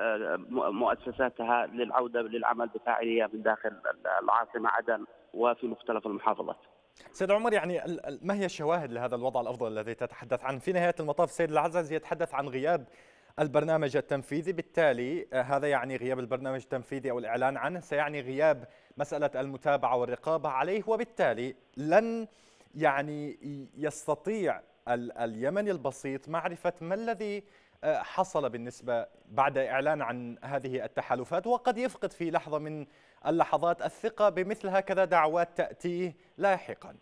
مؤسساتها للعودة للعمل بفاعلية من داخل العاصمة عدن وفي مختلف المحافظات. سيد عمر، يعني ما هي الشواهد لهذا الوضع الأفضل الذي تتحدث عنه؟ في نهاية المطاف سيد العزعزي يتحدث عن غياب البرنامج التنفيذي، بالتالي هذا يعني غياب البرنامج التنفيذي أو الإعلان عنه سيعني غياب مسألة المتابعة والرقابة عليه، وبالتالي لن يعني يستطيع اليمني البسيط معرفة ما الذي حصل بالنسبة بعد إعلان عن هذه التحالفات، وقد يفقد في لحظة من اللحظات الثقة بمثل هكذا دعوات تأتيه لاحقا.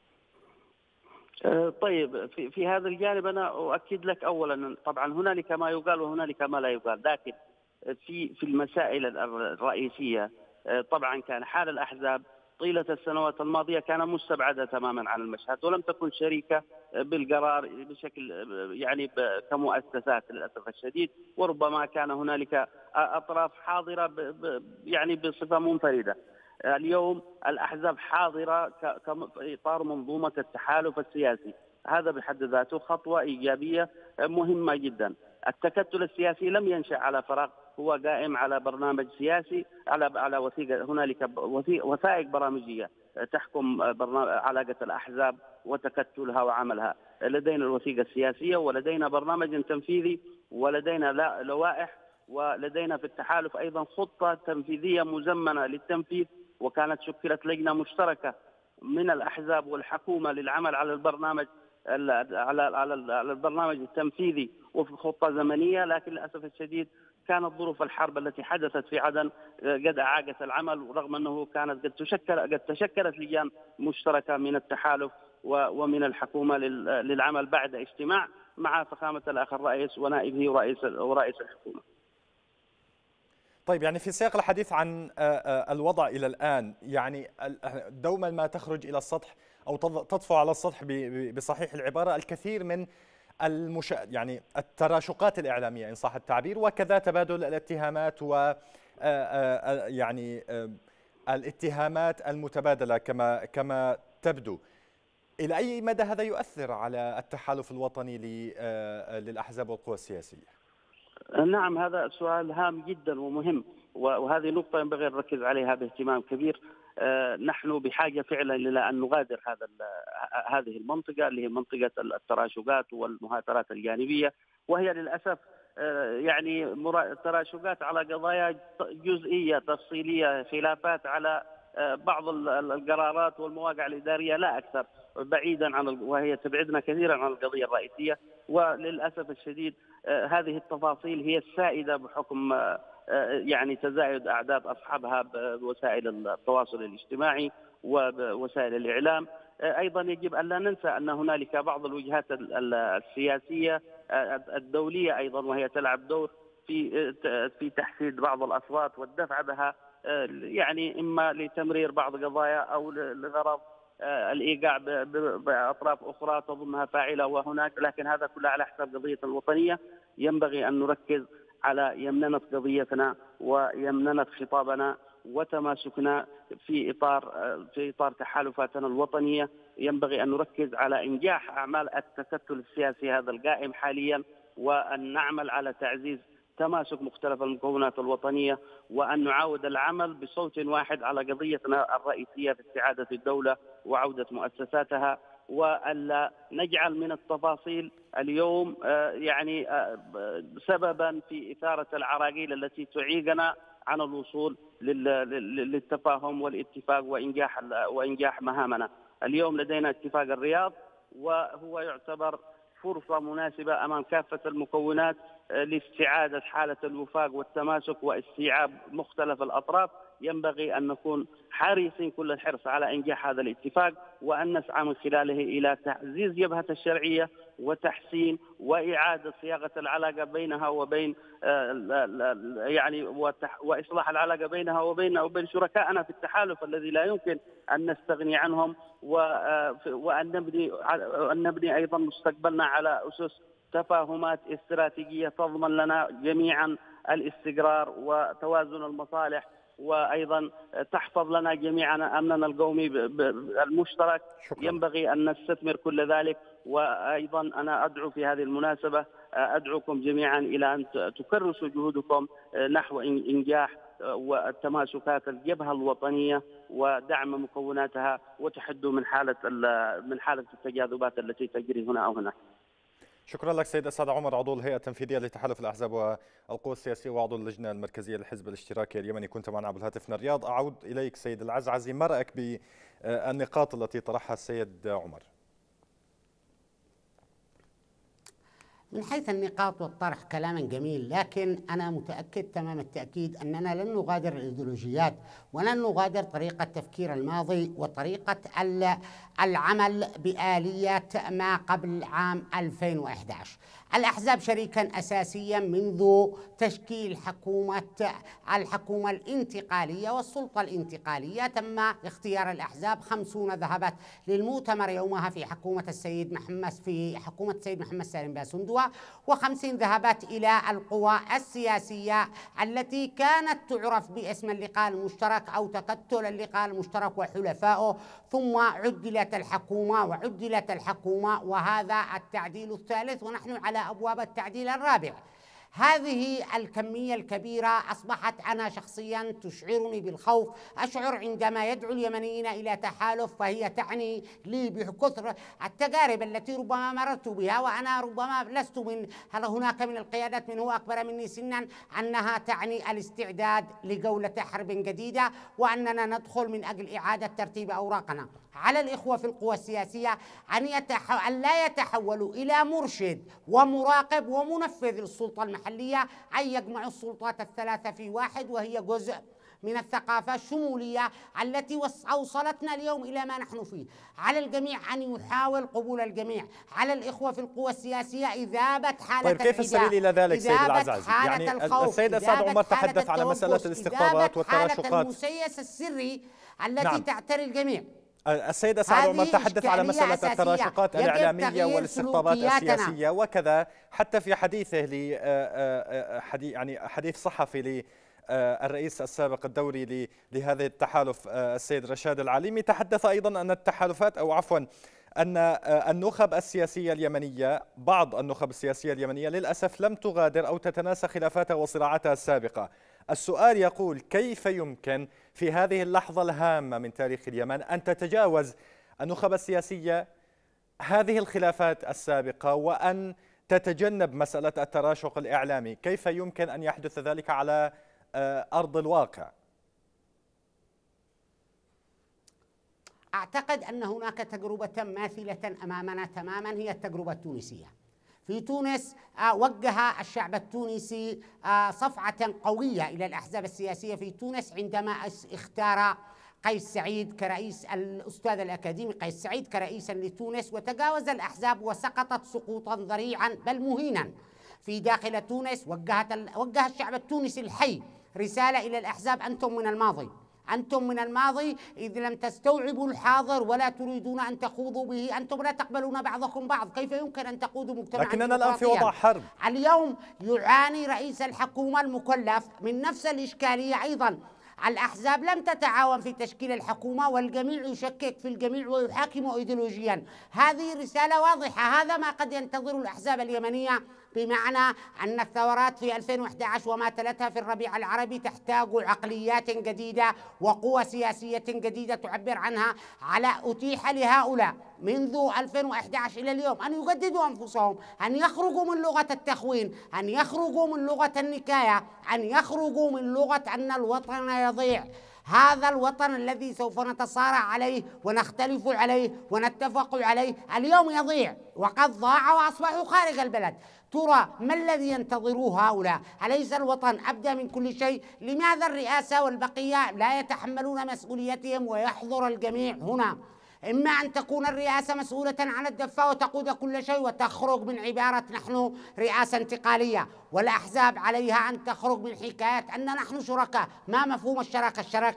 طيب، في هذا الجانب أنا أؤكد لك أولا طبعا هنالك ما يقال وهنالك ما لا يقال، لكن في المسائل الرئيسية طبعا كان حال الأحزاب طيلة السنوات الماضية كان مستبعدة تماما عن المشهد، ولم تكن شريكة بالقرار بشكل يعني كمؤسسات للأسف الشديد، وربما كان هنالك أطراف حاضرة يعني بصفة منفردة. اليوم الأحزاب حاضرة في إطار منظومة التحالف السياسي، هذا بحد ذاته خطوة إيجابية مهمة جدا. التكتل السياسي لم ينشأ على فراغ، هو قائم على برنامج سياسي، على وثيقة، هنالك وثائق برامجية تحكم علاقة الأحزاب وتكتلها وعملها. لدينا الوثيقة السياسية، ولدينا برنامج تنفيذي، ولدينا لوائح، ولدينا في التحالف أيضا خطة تنفيذية مزمنة للتنفيذ، وكانت شكلت لجنة مشتركة من الأحزاب والحكومة للعمل على البرنامج على البرنامج التنفيذي وفي خطة زمنية. لكن للأسف الشديد كانت ظروف الحرب التي حدثت في عدن قد أعاقت العمل، رغم أنه كانت قد تشكلت لجان مشتركة من التحالف ومن الحكومة للعمل بعد اجتماع مع فخامة الأخ الرئيس ونائبه ورئيس الحكومة. طيب، يعني في سياق الحديث عن الوضع إلى الآن، يعني دوما ما تخرج إلى السطح أو تطفو على السطح بصحيح العبارة الكثير من يعني التراشقات الإعلامية إن صح التعبير، وكذا تبادل الاتهامات و يعني الاتهامات المتبادلة كما تبدو. إلى أي مدى هذا يؤثر على التحالف الوطني للأحزاب والقوى السياسية؟ نعم، هذا سؤال هام جدا ومهم، وهذه نقطة ينبغي أن نركز عليها باهتمام كبير. نحن بحاجة فعلا إلى أن نغادر هذه المنطقة اللي هي منطقة التراشقات والمهاترات الجانبية، وهي للأسف يعني تراشقات على قضايا جزئية تفصيلية، خلافات على بعض القرارات والمواقع الإدارية لا أكثر، بعيدا وهي تبعدنا كثيرا عن القضية الرئيسية. وللأسف الشديد هذه التفاصيل هي السائدة بحكم يعني تزايد أعداد أصحابها بوسائل التواصل الاجتماعي ووسائل الإعلام. أيضا يجب أن لا ننسى أن هنالك بعض الوجهات السياسية الدولية أيضا، وهي تلعب دور في تحشيد بعض الأصوات والدفع بها، يعني إما لتمرير بعض قضايا أو لغرض الإيقاع بأطراف أخرى تظنها فاعلة وهناك، لكن هذا كله على حساب قضية الوطنية. ينبغي أن نركز على يمننة قضيتنا ويمننة خطابنا وتماسكنا في إطار تحالفاتنا الوطنية. ينبغي أن نركز على إنجاح أعمال التكتل السياسي هذا القائم حاليا، وأن نعمل على تعزيز تماسك مختلف المكونات الوطنية، وأن نعاود العمل بصوت واحد على قضيتنا الرئيسية في استعادة الدولة وعودة مؤسساتها، وألا نجعل من التفاصيل اليوم يعني سببا في إثارة العراقيل التي تعيقنا عن الوصول للتفاهم والاتفاق وإنجاح مهامنا. اليوم لدينا اتفاق الرياض، وهو يعتبر فرصة مناسبة أمام كافة المكونات لاستعادة حالة الوفاق والتماسك واستيعاب مختلف الأطراف. ينبغي أن نكون حريصين كل الحرص على إنجاح هذا الاتفاق، وأن نسعى من خلاله إلى تعزيز جبهة الشرعية وتحسين وإعادة صياغة العلاقة بينها وبين يعني وإصلاح العلاقة بينها وبين شركائنا في التحالف الذي لا يمكن أن نستغني عنهم، وأن نبني أيضا مستقبلنا على أسس تفاهمات استراتيجية تضمن لنا جميعا الاستقرار وتوازن المصالح، وأيضا تحفظ لنا جميعا أمننا القومي المشترك. شكرا. ينبغي أن نستثمر كل ذلك. وأيضا أنا أدعو في هذه المناسبة أدعوكم جميعا إلى أن تكرسوا جهودكم نحو إنجاح والتماسكات الجبهة الوطنية ودعم مكوناتها، وتحدوا من حالة التجاذبات التي تجري هنا أو هناك. شكرا لك سيد أسعد عمر، عضو الهيئة التنفيذية لتحالف الأحزاب والقوى السياسية وعضو اللجنة المركزية للحزب الاشتراكي اليمني، كنت معنا عبر الهاتف من الرياض. أعود إليك سيد العزعزي، ما رأيك بالنقاط التي طرحها السيد عمر؟ من حيث النقاط والطرح كلام جميل، لكن أنا متأكد تمام التأكيد أننا لن نغادر الإيديولوجيات ولن نغادر طريقة تفكير الماضي وطريقة العمل بآليات ما قبل عام 2011. الأحزاب شريكا أساسيا منذ تشكيل الحكومة الانتقالية والسلطة الانتقالية. تم اختيار الأحزاب، 50 ذهبت للمؤتمر يومها في حكومة السيد محمد سالم باسندوة، و50 ذهبت إلى القوى السياسية التي كانت تعرف باسم اللقاء المشترك أو تكتل اللقاء المشترك وحلفائه، ثم عدلت الحكومة وهذا التعديل الثالث، ونحن على أبواب التعديل الرابع. هذه الكمية الكبيرة أصبحت أنا شخصيا تشعرني بالخوف. أشعر عندما يدعو اليمنيين إلى تحالف فهي تعني لي بكثر التجارب التي ربما مررت بها، وأنا ربما لست هل هناك من القيادات من هو أكبر مني سنا، أنها تعني الاستعداد لجولة حرب جديدة، وأننا ندخل من أجل إعادة ترتيب أوراقنا. على الإخوة في القوى السياسية أن لا يتحولوا إلى مرشد ومراقب ومنفذ للسلطة المحلية، أن يجمعوا السلطات الثلاثة في واحد، وهي جزء من الثقافة الشمولية التي أوصلتنا اليوم إلى ما نحن فيه. على الجميع أن يحاول قبول الجميع، على الإخوة في القوى السياسية إذابة حالة طيب كيف السبيل إلى ذلك سيد العزازي؟ يعني السيد أسعد عمر تحدث على مسألة الاستقطابات والتراشقات، حالة المسيس السري التي نعم. تعتري الجميع. السيد أسعد عمر تحدث على مسألة التراشقات الإعلامية والاستقطابات السياسية، وكذا حتى في حديثه حديث صحفي للرئيس السابق الدوري لهذا التحالف السيد رشاد العليمي، تحدث أيضا أن التحالفات أن النخب السياسية اليمنية، بعض النخب السياسية اليمنية للأسف لم تغادر أو تتناسى خلافاتها وصراعاتها السابقة. السؤال يقول: كيف يمكن في هذه اللحظة الهامة من تاريخ اليمن أن تتجاوز النخب السياسية هذه الخلافات السابقة وأن تتجنب مسألة التراشق الإعلامي؟ كيف يمكن أن يحدث ذلك على أرض الواقع؟ أعتقد أن هناك تجربة ماثلة أمامنا تماما، هي التجربة التونسية. في تونس وجه الشعب التونسي صفعة قوية إلى الأحزاب السياسية في تونس عندما اختار قيس سعيد كرئيس، الأستاذ الأكاديمي قيس سعيد كرئيسا لتونس، وتجاوز الأحزاب وسقطت سقوطا ذريعا بل مهينا في داخل تونس. وجه الشعب التونسي الحي رسالة إلى الأحزاب: أنتم من الماضي إذ لم تستوعبوا الحاضر ولا تريدون أن تخوضوا به، أنتم لا تقبلون بعضكم بعض، كيف يمكن أن تقودوا مجتمعا؟ لكننا الآن في وضع حرب. اليوم يعاني رئيس الحكومة المكلف من نفس الإشكالية أيضا. الأحزاب لم تتعاون في تشكيل الحكومة، والجميع يشكك في الجميع ويحاكم إيديولوجيا. هذه رسالة واضحة، هذا ما قد ينتظر الأحزاب اليمنية، بمعنى أن الثورات في 2011 وما تلتها في الربيع العربي تحتاج عقليات جديدة وقوى سياسية جديدة تعبر عنها. أتيح لهؤلاء منذ 2011 إلى اليوم أن يجددوا أنفسهم، أن يخرجوا من لغة التخوين، أن يخرجوا من لغة النكاية، أن يخرجوا من لغة أن الوطن يضيع. هذا الوطن الذي سوف نتصارع عليه ونختلف عليه ونتفق عليه اليوم يضيع، وقد ضاع وأصبحوا خارج البلد. ترى ما الذي ينتظروه هؤلاء؟ أليس الوطن أبدى من كل شيء؟ لماذا الرئاسة والبقية لا يتحملون مسؤوليتهم ويحضر الجميع هنا؟ إما أن تكون الرئاسة مسؤولة عن الدفة وتقود كل شيء وتخرج من عبارة نحن رئاسة انتقالية، والأحزاب عليها أن تخرج من حكاية أن نحن شركاء. ما مفهوم الشراكة؟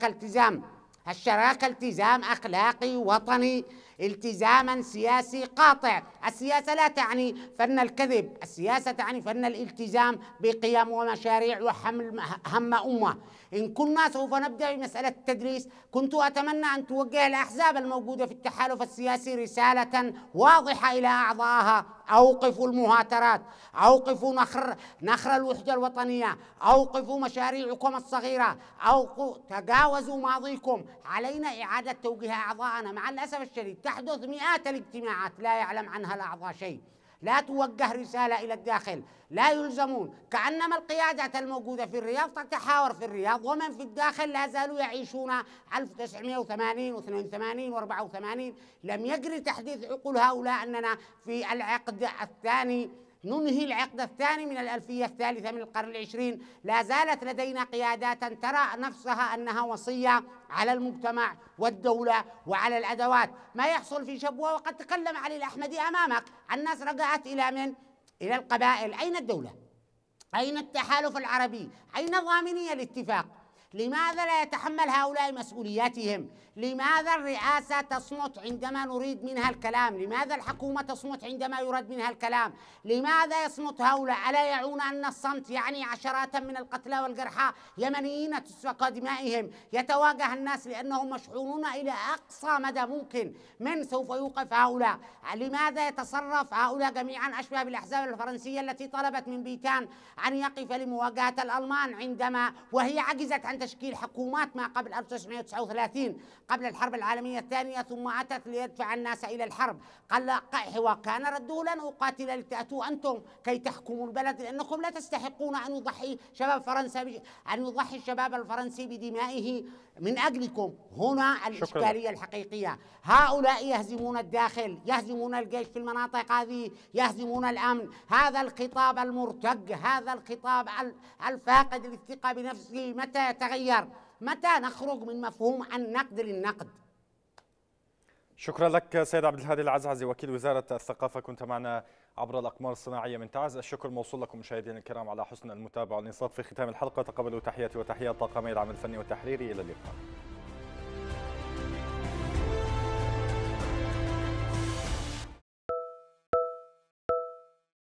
الشراكة التزام أخلاقي وطني، التزاما سياسي قاطع. السياسة لا تعني فن الكذب، السياسة تعني فن الالتزام بقيم ومشاريع وحمل هم أمة. إن كنا سوف نبدأ بمسألة التدريس، كنت أتمنى أن توجه الأحزاب الموجودة في التحالف السياسي رسالة واضحة إلى أعضائها: أوقفوا المهاترات، أوقفوا نخر الوحدة الوطنية، أوقفوا مشاريعكم الصغيرة، تجاوزوا ماضيكم. علينا إعادة توجيه أعضائنا. مع الأسف الشديد تحدث مئات الاجتماعات لا يعلم عنها الأعضاء شيء، لا توجه رسالة إلى الداخل، لا يلزمون، كأنما القيادات الموجودة في الرياض تتحاور في الرياض، ومن في الداخل لا زالوا يعيشون 1980 و82 و84. لم يجري تحديث عقول هؤلاء أننا في العقد الثاني ننهي العقد الثاني من الألفية الثالثة من القرن العشرين. لا زالت لدينا قيادات ترى نفسها أنها وصية على المجتمع والدولة وعلى الأدوات. ما يحصل في شبوة، وقد تكلم علي الأحمدي أمامك، الناس رجعت إلى من؟ إلى القبائل. أين الدولة؟ أين التحالف العربي؟ أين ضامني الاتفاق؟ لماذا لا يتحمل هؤلاء مسؤولياتهم؟ لماذا الرئاسة تصمت عندما نريد منها الكلام؟ لماذا الحكومة تصمت عندما يراد منها الكلام؟ لماذا يصمت هؤلاء؟ ألا يعون أن الصمت يعني عشرات من القتلى والجرحى يمنيين تسفك دمائهم؟ يتواجه الناس لأنهم مشحونون إلى أقصى مدى ممكن من سوف يوقف هؤلاء. لماذا يتصرف هؤلاء جميعا أشبه بالأحزاب الفرنسية التي طلبت من بيتان أن يقف لمواجهة الألمان عندما وهي عجزت عن تشكيل حكومات ما قبل 1939 قبل الحرب العالمية الثانية، ثم أتت ليدفع الناس إلى الحرب. قال وكان رده لن أقاتل لتأتوا أنتم كي تحكموا البلد لأنكم لا تستحقون أن يضحي الشباب الفرنسي بدمائه من أجلكم. هنا الإشكالية الحقيقية. هؤلاء يهزمون الداخل، يهزمون الجيش في المناطق هذه، يهزمون الأمن. هذا الخطاب المرتج، هذا الخطاب الفاقد للثقة بنفسه متى يتغير؟ متى نخرج من مفهوم النقد للنقد؟ شكرا لك سيد عبد الهادي العزعزي وكيل وزارة الثقافة، كنت معنا عبر الأقمار الصناعية من تعز. الشكر موصول لكم مشاهدينا الكرام على حسن المتابعة والانصات. في ختام الحلقة تقبلوا تحياتي وتحيات طاقمي العمل الفني والتحريري. إلى اللقاء.